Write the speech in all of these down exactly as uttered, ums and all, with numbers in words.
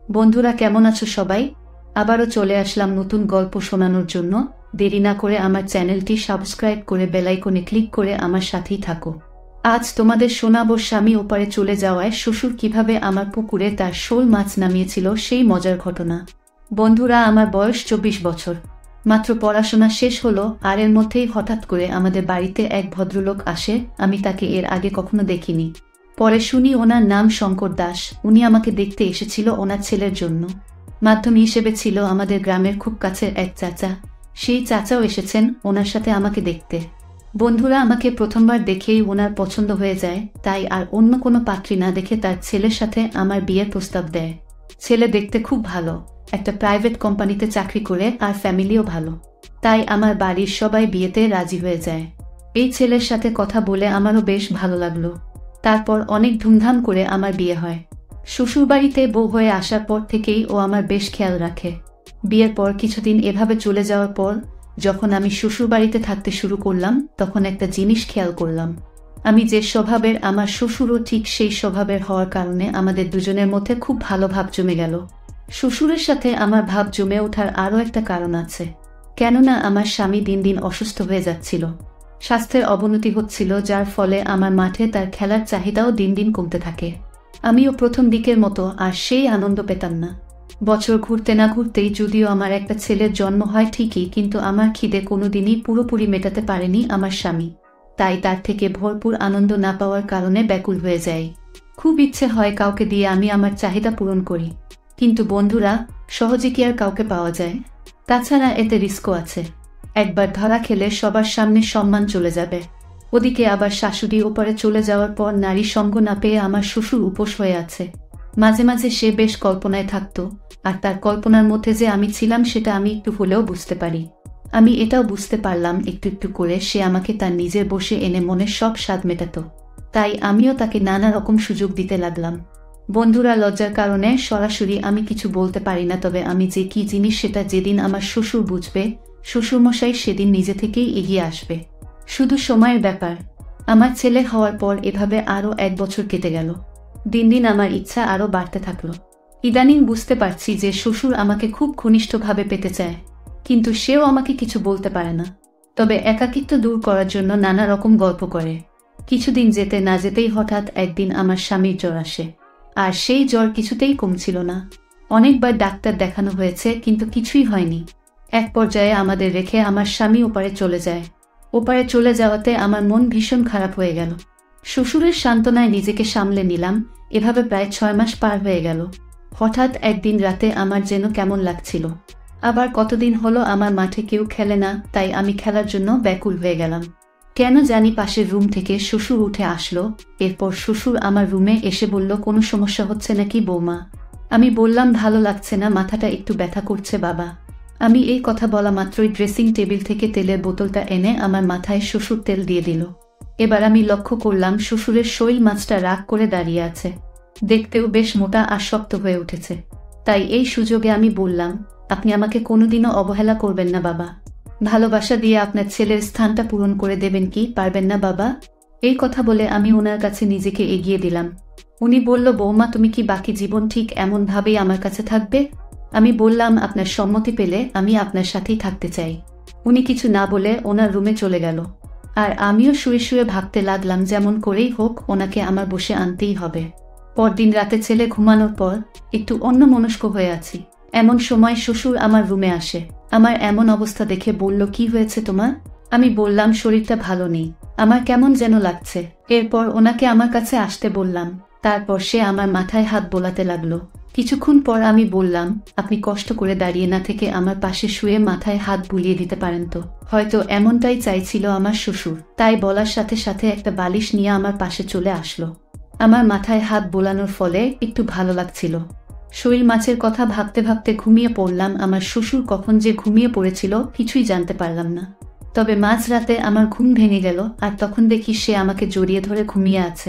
বন্ধুরা কেমন আছো সবাই? আবারও চলে আসলাম নতুন গল্প শোনানোর জন্য। দেরি না করে আমার চ্যানেলটি সাবস্ক্রাইব করে বেল আইকনে ক্লিক করে আমার সাথেই থাকো। আজ তোমাদের শোনাবো স্বামী ওপারে চলে যাওয়ায় শ্বশুর কিভাবে আমার পুকুরে তার শোল মাছ নামিয়েছিল সেই মজার ঘটনা। বন্ধুরা, আমার বয়স চব্বিশ বছর, মাত্র পড়াশোনা শেষ হলো, আর এর মধ্যেই হঠাৎ করে আমাদের বাড়িতে এক ভদ্রলোক আসে। আমি তাকে এর আগে কখনো দেখিনি। পরে শুনি ওনার নাম শঙ্কর দাস। উনি আমাকে দেখতে এসেছিল ওনার ছেলের জন্য। মাধ্যম হিসেবে ছিল আমাদের গ্রামের খুব কাছের এক চাচা। সেই চাচাও এসেছেন ওনার সাথে আমাকে দেখতে। বন্ধুরা, আমাকে প্রথমবার দেখেই ওনার পছন্দ হয়ে যায়, তাই আর অন্য কোনো পাত্রী না দেখে তার ছেলের সাথে আমার বিয়ের প্রস্তাব দেয়। ছেলে দেখতে খুব ভালো, একটা প্রাইভেট কোম্পানিতে চাকরি করে, আর ফ্যামিলিও ভালো। তাই আমার বাড়ির সবাই বিয়েতে রাজি হয়ে যায়। এই ছেলের সাথে কথা বলে আমারও বেশ ভালো লাগলো। তারপর অনেক ধুমধাম করে আমার বিয়ে হয়। শ্বশুরবাড়িতে বউ হয়ে আসার পর থেকেই ও আমার বেশ খেয়াল রাখে। বিয়ের পর কিছুদিন এভাবে চলে যাওয়ার পর যখন আমি শ্বশুরবাড়িতে থাকতে শুরু করলাম, তখন একটা জিনিস খেয়াল করলাম। আমি যে স্বভাবের, আমার শ্বশুরও ঠিক সেই স্বভাবের হওয়ার কারণে আমাদের দুজনের মধ্যে খুব ভালো ভাব জমে গেল। শ্বশুরের সাথে আমার ভাব জমে ওঠার আরও একটা কারণ আছে। কেননা আমার স্বামী দিন দিন অসুস্থ হয়ে যাচ্ছিল। স্বাস্থ্যের অবনতি হচ্ছিল, যার ফলে আমার মাঠে তার খেলার চাহিদাও দিন দিন কমতে থাকে। আমিও প্রথম দিকের মতো আর সেই আনন্দ পেতাম না। বছর ঘুরতে না ঘুরতেই যদিও আমার একটা ছেলের জন্ম হয় ঠিকই, কিন্তু আমার খিদে কোনোদিনই পুরোপুরি মেটাতে পারেনি আমার স্বামী। তাই তার থেকে ভরপুর আনন্দ না পাওয়ার কারণে ব্যাকুল হয়ে যাই। খুব ইচ্ছে হয় কাউকে দিয়ে আমি আমার চাহিদা পূরণ করি, কিন্তু বন্ধুরা, সহজে কি আর কাউকে পাওয়া যায়? তাছাড়া এতে রিস্কও আছে। একবার ধরা খেলে সবার সামনে সম্মান চলে যাবে। ওদিকে আবার শাশুড়ি ওপারে চলে যাওয়ার পর নারী সঙ্গ না পেয়ে আমার শ্বশুর উপোস হয়ে আছে। মাঝে মাঝে সে বেশ কল্পনায় থাকতো, আর তার কল্পনার মধ্যে যে আমি ছিলাম সেটা আমি একটু হলেও বুঝতে পারি। আমি এটাও বুঝতে পারলাম একটু একটু করে সে আমাকে তার নিজের বসে এনে মনের সব স্বাদ মেটাত। তাই আমিও তাকে নানা রকম সুযোগ দিতে লাগলাম। বন্ধুরা, লজ্জার কারণে সরাসরি আমি কিছু বলতে পারি না, তবে আমি যে কি জিনিস সেটা যেদিন আমার শ্বশুর বুঝবে, শ্বশুরমশাই সেদিন নিজে থেকেই এগিয়ে আসবে। শুধু সময়ের ব্যাপার। আমার ছেলে হওয়ার পর এভাবে আরও এক বছর কেটে গেল। দিন দিন আমার ইচ্ছা আরও বাড়তে থাকলো। ইদানিং বুঝতে পারছি যে শ্বশুর আমাকে খুব ঘনিষ্ঠভাবে পেতে চায়, কিন্তু সেও আমাকে কিছু বলতে পারে না। তবে একাকিত্ব দূর করার জন্য নানা রকম গল্প করে। কিছুদিন যেতে না যেতেই হঠাৎ একদিন আমার স্বামীর জ্বর আসে, আর সেই জ্বর কিছুতেই কমছিল না। অনেকবার ডাক্তার দেখানো হয়েছে, কিন্তু কিছুই হয়নি। এক পর্যায়ে আমাদের রেখে আমার স্বামী ওপারে চলে যায়। ওপারে চলে যাওয়াতে আমার মন ভীষণ খারাপ হয়ে গেল। শ্বশুরের সান্ত্বনায় নিজেকে সামলে নিলাম। এভাবে প্রায় ছয় মাস পার হয়ে গেল। হঠাৎ একদিন রাতে আমার যেন কেমন লাগছিল। আবার কতদিন হলো আমার মাঠে কেউ খেলে না, তাই আমি খেলার জন্য ব্যাকুল হয়ে গেলাম। কেন জানি পাশের রুম থেকে শ্বশুর উঠে আসলো। এরপর শ্বশুর আমার রুমে এসে বলল, কোনো সমস্যা হচ্ছে নাকি বৌমা? আমি বললাম, ভালো লাগছে না, মাথাটা একটু ব্যথা করছে বাবা। আমি এই কথা বলা মাত্রই ড্রেসিং টেবিল থেকে তেলের বোতলটা এনে আমার মাথায় শ্বশুর তেল দিয়ে দিল। এবার আমি লক্ষ্য করলাম শ্বশুরের শৈল মাছটা রাগ করে দাঁড়িয়ে আছে। দেখতেও বেশ মোটা আর শক্ত হয়ে উঠেছে। তাই এই সুযোগে আমি বললাম, আপনি আমাকে কোনোদিনও অবহেলা করবেন না বাবা। ভালোবাসা দিয়ে আপনার ছেলের স্থানটা পূরণ করে দেবেন কি পারবেন না বাবা? এই কথা বলে আমি ওনার কাছে নিজেকে এগিয়ে দিলাম। উনি বলল, বৌমা তুমি কি বাকি জীবন ঠিক এমনভাবেই আমার কাছে থাকবে? আমি বললাম, আপনার সম্মতি পেলে আমি আপনার সাথেই থাকতে চাই। উনি কিছু না বলে ওনার রুমে চলে গেল। আর আমিও শুয়ে শুয়ে ভাবতে লাগলাম, যেমন করেই হোক ওনাকে আমার বসে আনতেই হবে। পরদিন রাতে ছেলে ঘুমানোর পর একটু অন্যমনস্ক হয়ে আছি। এমন সময় শ্বশুর আমার রুমে আসে। আমার এমন অবস্থা দেখে বলল, কি হয়েছে তোমার? আমি বললাম, শরীরটা ভালো নেই, আমার কেমন যেন লাগছে। এরপর ওনাকে আমার কাছে আসতে বললাম। তারপর সে আমার মাথায় হাত বোলাতে লাগলো। কিছুক্ষণ পর আমি বললাম, আপনি কষ্ট করে দাঁড়িয়ে না থেকে আমার পাশে শুয়ে মাথায় হাত বুলিয়ে দিতে পারেন তো? হয়তো এমনটাই চাইছিল আমার শ্বশুর, তাই বলার সাথে সাথে একটা বালিশ নিয়ে আমার পাশে চলে আসলো। আমার মাথায় হাত বোলানোর ফলে একটু ভালো লাগছিল। শৈল মাছের কথা ভাবতে ভাবতে ঘুমিয়ে পড়লাম। আমার শ্বশুর কখন যে ঘুমিয়ে পড়েছিল কিছুই জানতে পারলাম না। তবে মাঝরাতে আমার ঘুম ভেঙে গেল, আর তখন দেখি সে আমাকে জড়িয়ে ধরে ঘুমিয়ে আছে।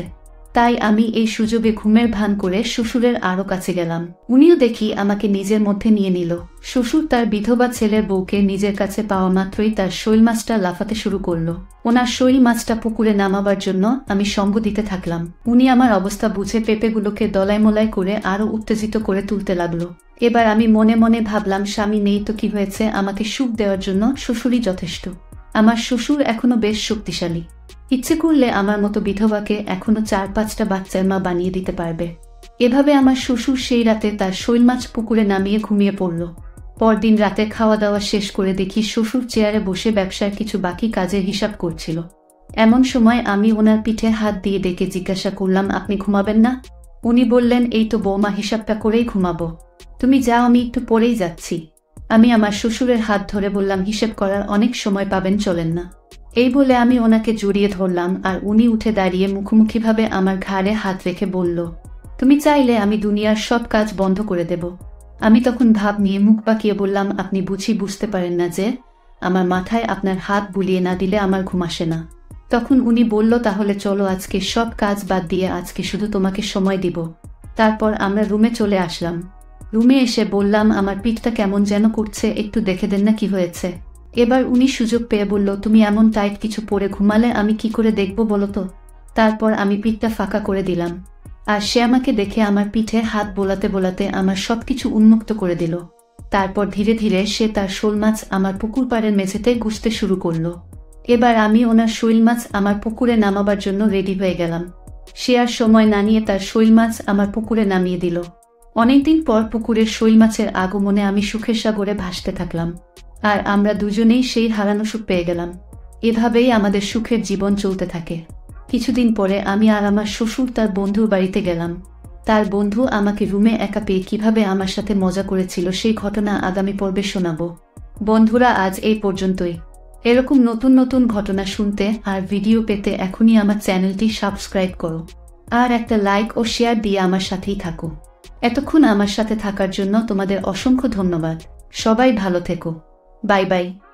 তাই আমি এই সুযোগে ঘুমের ভান করে শ্বশুরের আরো কাছে গেলাম। উনিও দেখি আমাকে নিজের মধ্যে নিয়ে নিল। শ্বশুর তার বিধবা ছেলের বউকে নিজের কাছে পাওয়া মাত্রই তার শৈল মাছটা লাফাতে শুরু করলো। ওনার শৈল মাছটা পুকুরে নামাবার জন্য আমি সঙ্গ দিতে থাকলাম। উনি আমার অবস্থা বুঝে পেঁপেগুলোকে দলাই মলাই করে আরো উত্তেজিত করে তুলতে লাগলো। এবার আমি মনে মনে ভাবলাম, স্বামী নেই তো কি হয়েছে, আমাকে সুখ দেওয়ার জন্য শ্বশুরই যথেষ্ট। আমার শ্বশুর এখনো বেশ শক্তিশালী, ইচ্ছে করলে আমার মতো বিধবাকে এখনো চার পাঁচটা বাচ্চার মা বানিয়ে দিতে পারবে। এভাবে আমার শ্বশুর সেই রাতে তার শৈল মাছ পুকুরে নামিয়ে ঘুমিয়ে পড়ল। পরদিন রাতে খাওয়া দাওয়া শেষ করে দেখি শ্বশুর চেয়ারে বসে ব্যবসার কিছু বাকি কাজের হিসাব করছিল। এমন সময় আমি ওনার পিঠে হাত দিয়ে ডেকে জিজ্ঞাসা করলাম, আপনি ঘুমাবেন না? উনি বললেন, এই তো বৌমা, হিসাবটা করেই ঘুমাবো, তুমি যাও, আমি একটু পরেই যাচ্ছি। আমি আমার শ্বশুরের হাত ধরে বললাম, হিসেব করার অনেক সময় পাবেন, চলেন না। এই বলে আমি ওনাকে জড়িয়ে ধরলাম আর উনি উঠে দাঁড়িয়ে মুখোমুখিভাবে আমার ঘাড়ে হাত রেখে বলল, তুমি চাইলে আমি দুনিয়ার সব কাজ বন্ধ করে দেব। আমি তখন ভাব নিয়ে মুখ বাঁকিয়ে বললাম, আপনি বুঝি বুঝতে পারেন না যে আমার মাথায় আপনার হাত বুলিয়ে না দিলে আমার ঘুম আসে না। তখন উনি বলল, তাহলে চলো, আজকে সব কাজ বাদ দিয়ে আজকে শুধু তোমাকে সময় দিব। তারপর আমরা রুমে চলে আসলাম। রুমে এসে বললাম, আমার পিঠটা কেমন যেন করছে, একটু দেখে দেন না কি হয়েছে। এবার উনি সুযোগ পেয়ে বলল, তুমি এমন টাইট কিছু পরে ঘুমালে আমি কি করে দেখব বলো তো। তারপর আমি পিঠটা ফাঁকা করে দিলাম আর সে আমাকে দেখে আমার পিঠে হাত বোলাতে বোলাতে আমার সবকিছু উন্মুক্ত করে দিল। তারপর ধীরে ধীরে সে তার শোল মাছ আমার পুকুর পাড়ের মেঝেতে ঘুষতে শুরু করলো। এবার আমি ওনার শৈল মাছ আমার পুকুরে নামাবার জন্য রেডি হয়ে গেলাম। সে আর সময় না নিয়ে তার শৈল মাছ আমার পুকুরে নামিয়ে দিল। অনেকদিন পর পুকুরের শৈল মাছের আগমনে আমি সুখের সাগরে ভাসতে থাকলাম আর আমরা দুজনেই সেই হারানো সুখ পেয়ে গেলাম। এভাবেই আমাদের সুখের জীবন চলতে থাকে। কিছুদিন পরে আমি আর আমার শ্বশুর তার বন্ধুর বাড়িতে গেলাম। তার বন্ধু আমাকে রুমে একা পেয়ে কিভাবে আমার সাথে মজা করেছিল সেই ঘটনা আগামী পর্বে শোনাবো। বন্ধুরা, আজ এই পর্যন্তই। এরকম নতুন নতুন ঘটনা শুনতে আর ভিডিও পেতে এখনই আমার চ্যানেলটি সাবস্ক্রাইব করো আর একটা লাইক ও শেয়ার দিয়ে আমার সাথেই থাকো। এতক্ষণ আমার সাথে থাকার জন্য তোমাদের অসংখ্য ধন্যবাদ। সবাই ভালো থেকো। Bye by.